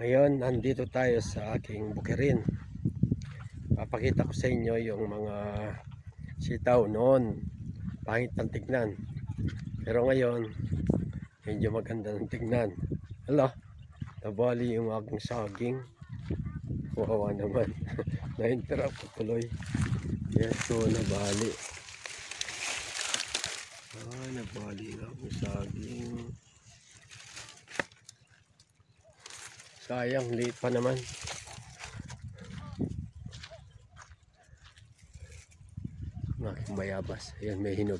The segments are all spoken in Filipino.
Ngayon, nandito tayo sa aking bukirin. Papakita ko sa inyo yung mga sitaw noon. Pangit ng tignan. Pero ngayon, medyo maganda ng tignan. Hala, nabali yung aking saging. Wawa naman. Na-interrupt ko tuloy. Yes, so nabali. Nabali ang aking saging. Sayang, late pa naman. Aking bayabas. Ayan, may hinog.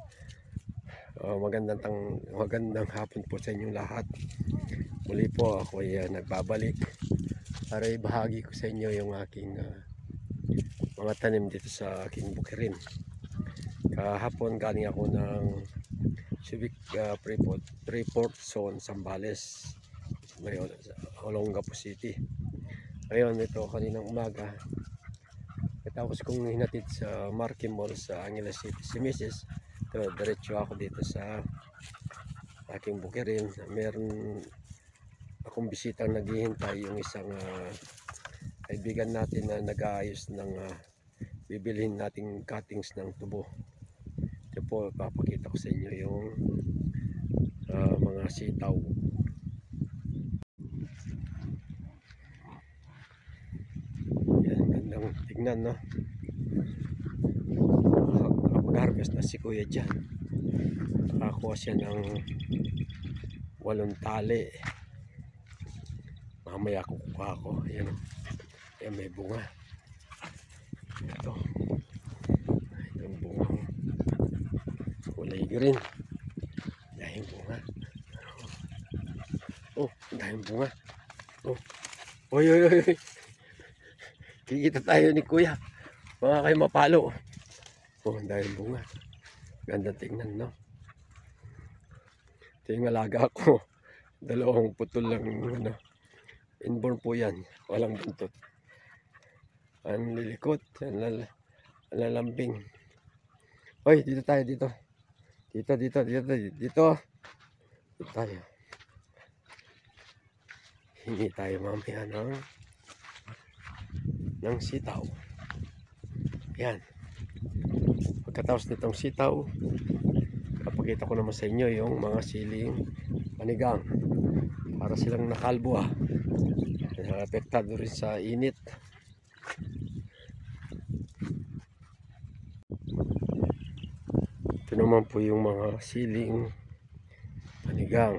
Magandang hapon po sa inyong lahat. Muli po ako ay nagbabalik para ibahagi ko sa inyo yung aking mga tanim dito sa aking bukirin. Kahapon galing ako ng Subic Freeport Zone, Zambales, Olongapo City. Ngayon ito kaninang umaga tapos kong hinatid sa Marquee Mall sa Angeles City si Mrs. Ito, diretso ako dito sa aking bukirin. Meron akong bisitang naghihintay, yung isang kaibigan natin na nag-aayos ng bibilhin nating cuttings ng tubo. Ito po, papakita ko sa inyo yung mga sitaw. Tignan, no? Mag-harvest na si kuya dyan. Nakakuha siya ng 8 tali. Mamaya kukuha ko. Ayan, ayan, may bunga. Itong bunga kulay green. Dahil bunga. Oh, dahil bunga. Oh, oy, oy, oy. Kikita tayo ni kuya. Mga kayo mapalo. Oh, dahil bunga. Ganda tingnan, no? Ito yung alaga ko. 2 putol lang, ano. Inborn po yan. Walang buntot. Ang lilikot. Ang lalambing. Hoy, dito tayo, dito. Dito tayo. Hingi tayo mamaya ng sitaw. Yan. Pagkatapos nitong sitaw, papakita ko naman sa inyo yung mga siling panigang. Para silang nakalbo, apektado rin sa init. Ito naman po yung mga siling panigang.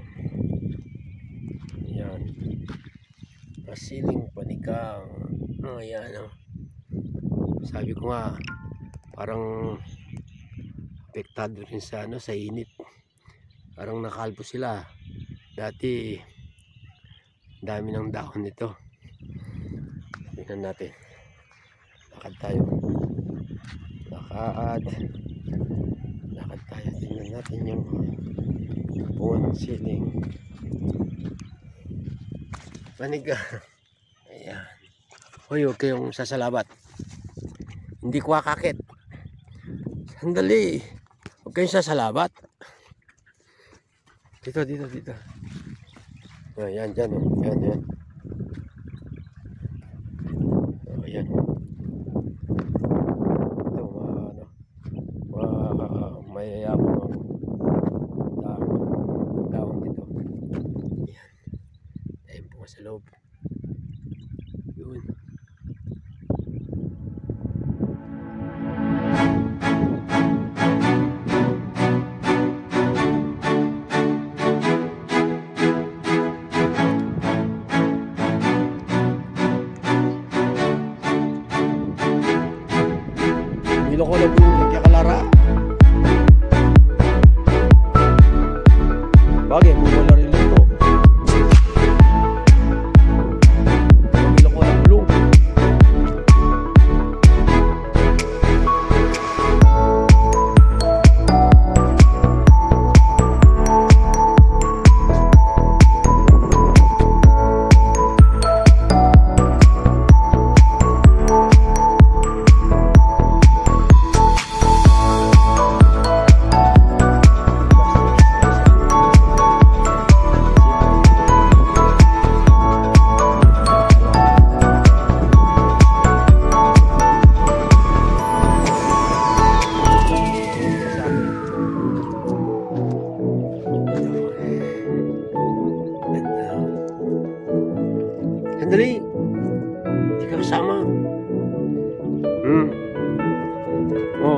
Yan. Siling panigang. Ayan, oh. Sabi ko nga, parang apektado rin sa sa init. Parang nakalbo sila. Dati dami ng dahon nito. Tingnan natin. Lakad tayo. Lakad tayo. Tingnan natin yung bunga ng siling panigang. Ayan. Hoy, huwag kayong sasalabat. Hindi ko kakakit. Sandali. Huwag kayong sasalabat. Dito. Ayan, dyan. Yan. Ayan. Ito, mayayabang dahon dito. Ayan. Ayan po sa loob. Yun. Nilo ko na po yung nagkakalara. Bagay, bumula rin lang ito. Nilo ko na bulong. Hindi ka kasama. Hmm. Oh.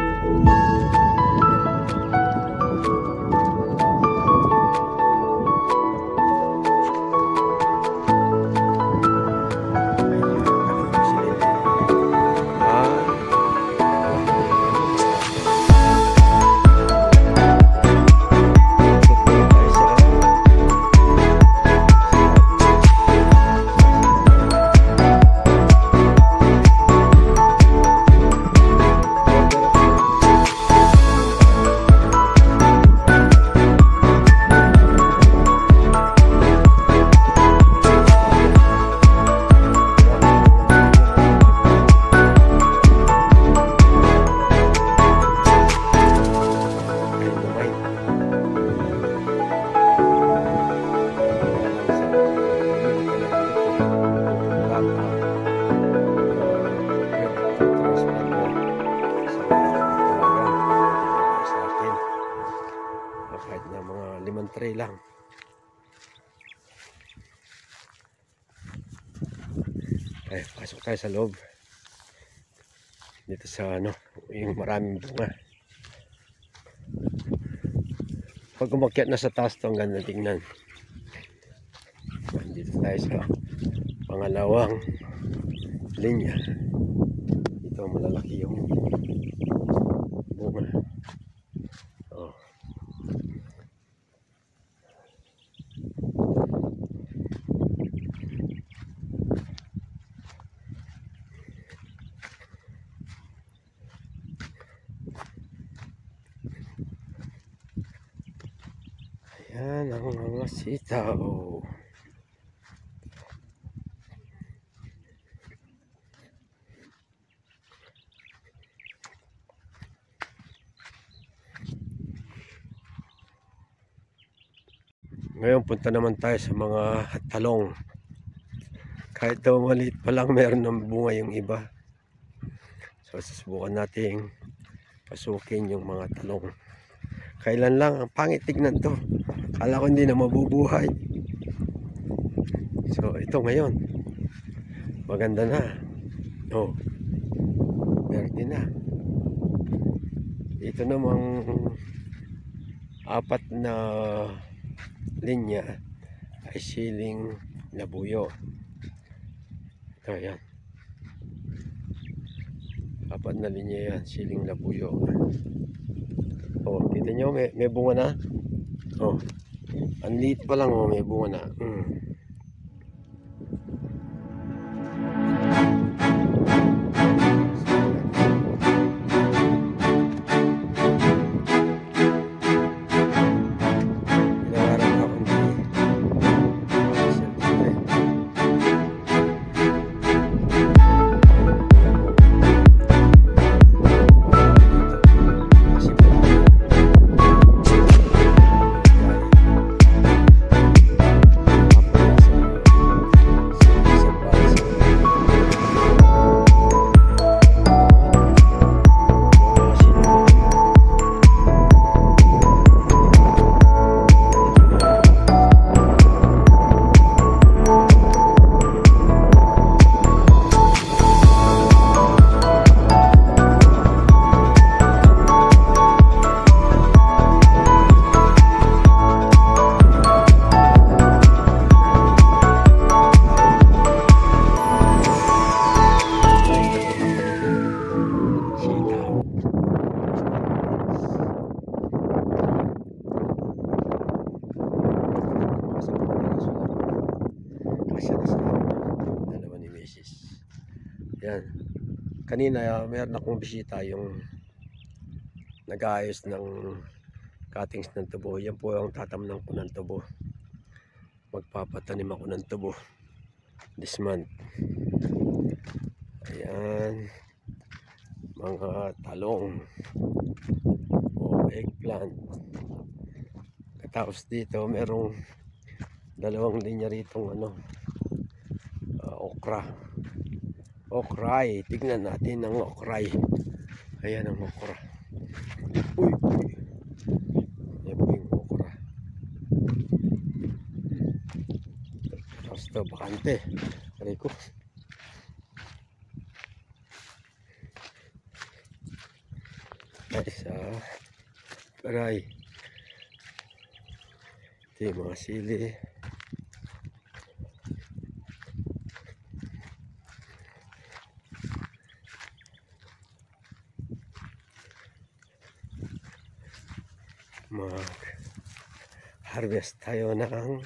Kahit na mga 5 tray lang. Ay, pasok tayo sa loob. Dito sa ano, yung maraming bunga. Pag umakyat na sa taas to, ang ganda tingnan. Dito tayo sa pangalawang linya. Ito malalaki yung bunga. Oh. Ayan ang mga sitaw. Ngayon punta naman tayo sa mga talong. Kahit daw maliit pa lang, meron ng bunga yung iba. So susubukan nating pasukin yung mga talong. Kailan lang, ang pangit tignan to. Kala ko hindi na mabubuhay. So ito ngayon, maganda na. Oh, verde na. Ito namang 4 na linya ay siling labuyo. Ito yan, 4 na linya yan, siling labuyo. Oh, kita nyo, may bunga na. Oh, ang liit pa lang, oh, may bunga na. Yan. Kanina meron akong bisita, yung nag-aayos ng cuttings ng tubo. Yan po ang tatamnan ko ng tubo. Magpapatanim ako ng tubo this month. Ayan, mga talong o eggplant. Tapos dito merong 2 linya ritong ano, okra. Okray, tignan natin ang okray. Ayan ang okra. Uy, uy. Ayan po yung okra. Tapos ito, bakante. Aray ko. tayo sa Paray. Ito yung mga sili. Mag-harvest tayo ng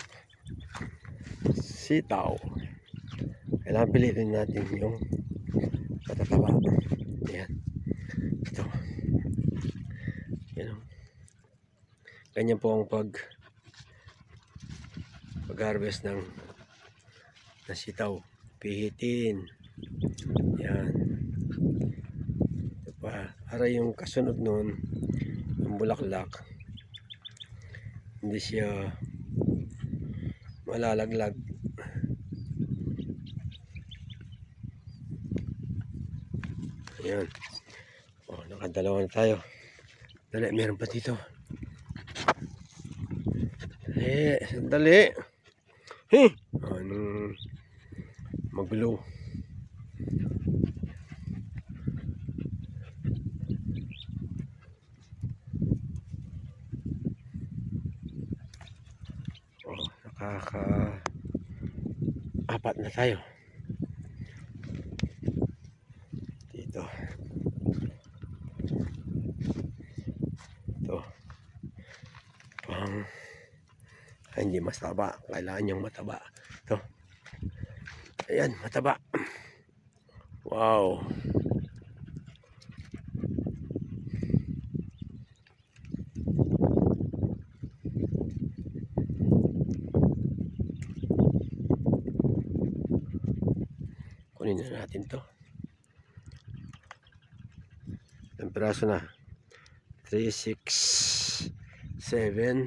sitaw. Kailangan pilitin natin yung matataba. Ayan. Ito. Yan. Ganyan po ang pag-harvest ng sitaw. Pihitin. Yan. Ito pa. Para yung kasunod nun, yung bulaklak, hindi siya malalaglag. Ayan. O, nakadalawa na tayo. Dali, meron pa dito. Dali, sandali. Hey! Anong magulo. O, nakaka-apat na tayo. Dito. Ito. Hindi mas taba. Kailangan yung mataba. Ito. Ayan, mataba. Wow. Kunin na natin to. Ang piraso na. 3, 6, 7.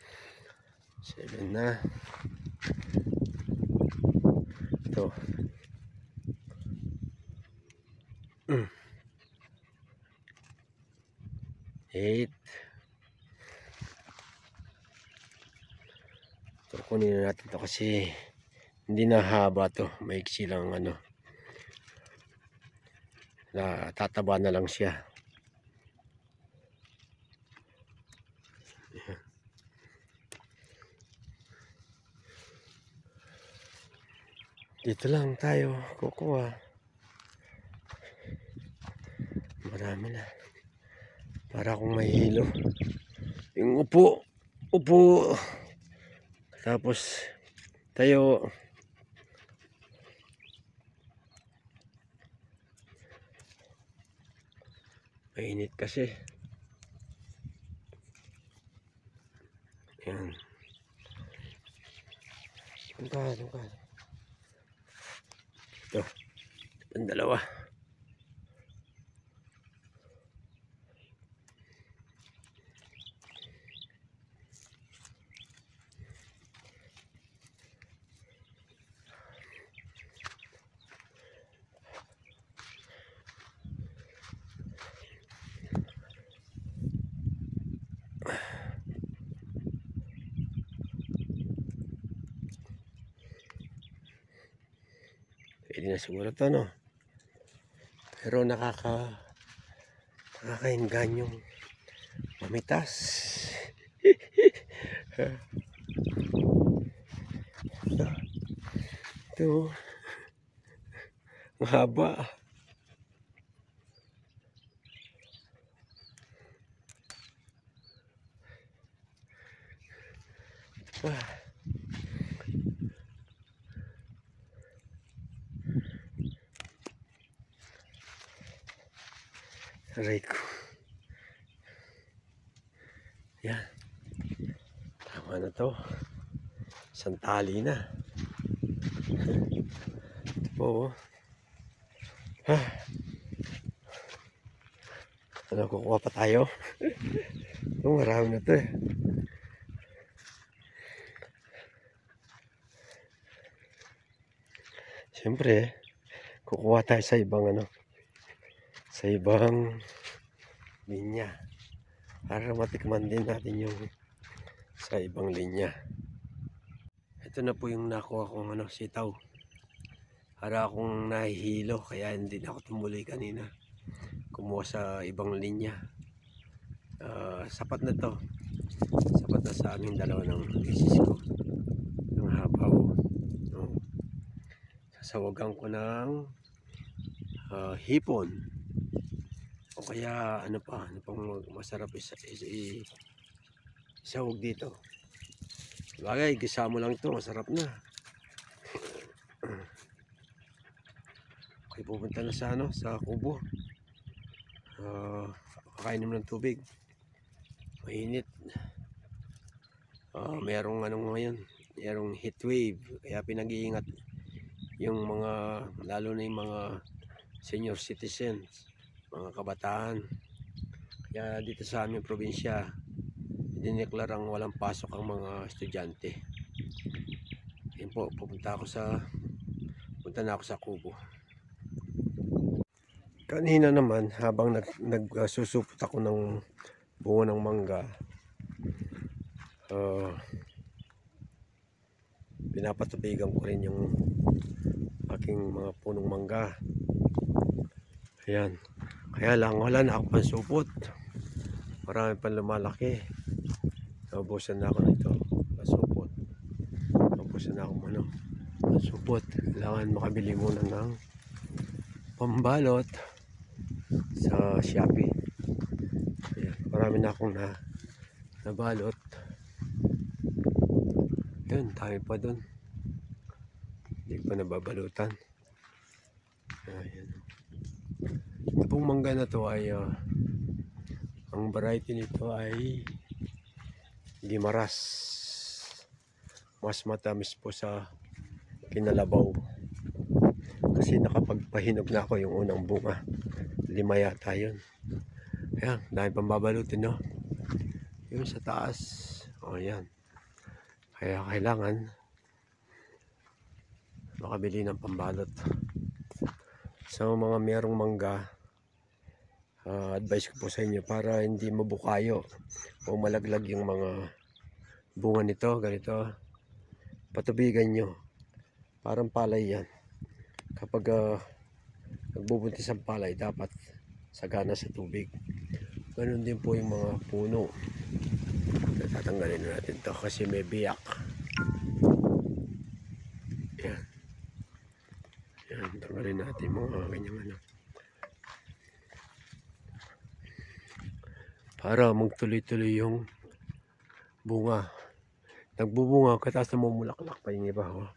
7 na. Ito. 8. Ito, kunin na natin to kasi hindi na haba to. Maiksi lang ano. Na tataba na lang siya. Dito lang tayo kukuha. Marami na. Para akong mahilo. Yung upo. Tapos tayo. Mainit kasi. Yan. Tungkad. Ito. Ang dalawa. Pwede na siguro ito, no? Pero nakakaingan yung mamitas. Ito. Ang haba. Wah. Aray ko. Yan. Tama na to. Isang tali na. Ito po. Ano, kukuha pa tayo? Oh, marami na to eh. Siyempre, kukuha tayo sa ibang ano. Sa ibang linya. Para matikman din natin yung sa ibang linya. Ito na po yung nakuha kong ano, sitaw. Para akong nahihilo kaya hindi na ako tumuloy kanina. Kumuha sa ibang linya. Sapat na to. Sapat na sa aming dalawa ng misis ko. Ng habaw. No? Sasawagan ko ng hipon. O kaya ano pang masarap isawag dito. Bagay, gisa mo lang to, masarap na. Okay, pupunta na sa sa kubo. Kakainom ng tubig. Mainit. Merong ngayon, merong heat wave, kaya pinag-iingat yung mga, lalo na yung mga senior citizens, mga kabataan. Kaya dito sa aming probinsya, dineklarang walang pasok ang mga estudyante. Yan po, punta na ako sa kubo. Kanina naman, habang nagsusupot ako ng bunga ng mangga, pinapatubigan ko rin yung aking mga punong mangga. Ayan. Kaya lang, wala na ako pansupot. Marami pang lumalaki. Naubusan na ako nito. Pansupot. Naubusan na ako pansupot. Kailangan makabili muna ng pambalot sa Shopee. Ayan. Marami na akong nabalot. Yun, tayo pa dun. Hindi pa nababalutan. Ayan. Ito pong mangga na to ay ang variety nito ay Gimaras. Mas matamis po sa kinalabaw. Kasi nakapagpahinog na ako yung unang bunga. 5 yata yun. Ayan, dahil pambabalutin, no? Yun sa taas. O, yan. Kaya kailangan makabili ng pambalot. So mga merong mangga, advice ko po sa inyo, para hindi mabukayo o malaglag yung mga bunga nito, ganito, patubigan nyo. Parang palay yan. Kapag nagbubuntis ang palay, dapat sagana sa tubig. Ganun din po yung mga puno. Tatanggalin natin to kasi may biyak. Yan. Yan, tanggalin natin mga ganyan para magtuloy-tuloy yung bunga. Nagbubunga katapos namumulaklak pa yung iba. Oh.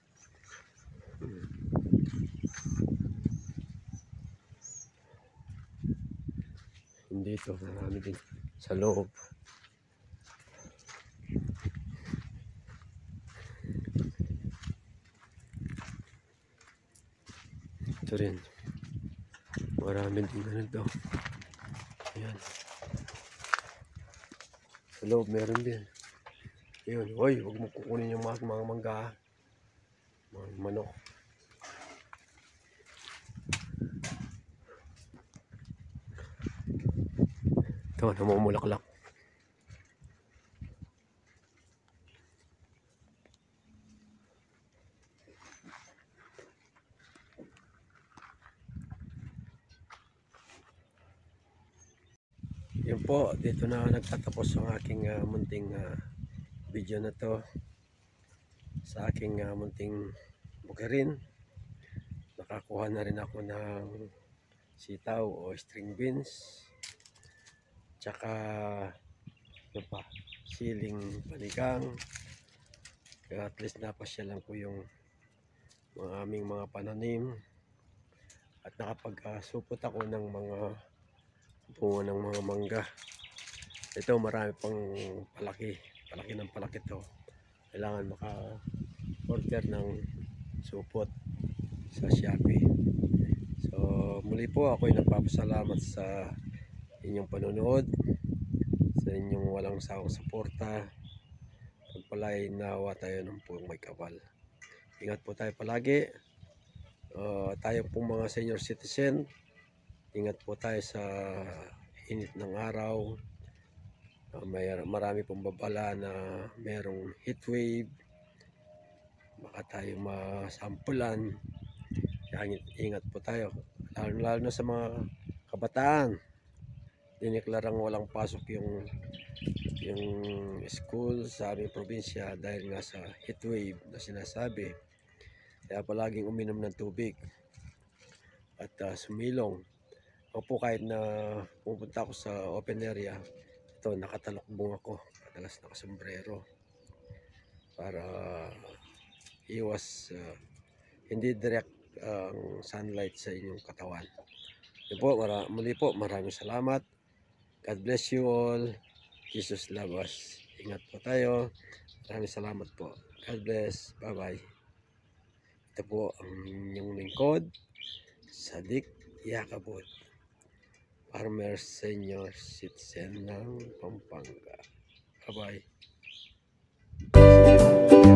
Hindi ito, marami din sa loob. Ito rin, marami din ganun daw. Ayan, sa loob meron din. Ayun, hoy, huwag mo kukunin yung mga mangga, mga manok. Ito, namumulaklak. Yun po, dito na nagtatapos ang aking munting video na to sa aking munting bukirin. Nakakuha na rin ako ng sitaw o string beans, tsaka ano pa, siling panigang. Kaya at least napasya lang po yung mga aming mga pananim at nakapag-supot ako ng mga bunga ng mga mangga. Ito, marami pang palaki ng palaki to. Kailangan maka-order ng supot sa Shopee. So muli po, ako'y nagpapasalamat sa inyong panonood, sa inyong walang sawang suporta. Pagpalain nawa tayo ng purong may kapal. Ingat po tayo palagi. Tayo pong mga senior citizen, ingat po tayo sa init ng araw. Marami pong babala na merong heat wave, baka tayo masampulan. Kaya ingat po tayo, lalo na sa mga kabataan. dineklarang walang pasok yung school sa aming probinsya dahil nga sa heat wave na sinasabi. Kaya palaging uminom ng tubig at sumilong. O po kahit na pupunta ako sa open area, ito nakatalokbong ako, madalas nakasombrero para iwas hindi direct ang sunlight sa inyong katawan. Yun po, muli po maraming salamat. God bless you all. Jesus love us. Ingat po tayo. Maraming salamat po. God bless. Bye bye. Ito po ang inyong lingkod, Sadik Yakabut, Farmer Senior Citizen ng Pampanga. Bye bye.